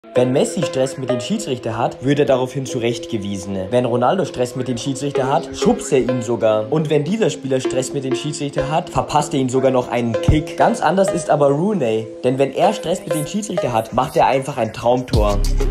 Wenn Messi Stress mit dem Schiedsrichter hat, wird er daraufhin zurechtgewiesen. Wenn Ronaldo Stress mit dem Schiedsrichter hat, schubst er ihn sogar. Und wenn dieser Spieler Stress mit dem Schiedsrichter hat, verpasst er ihm sogar noch einen Kick. Ganz anders ist aber Rooney, denn wenn er Stress mit dem Schiedsrichter hat, macht er einfach ein Traumtor.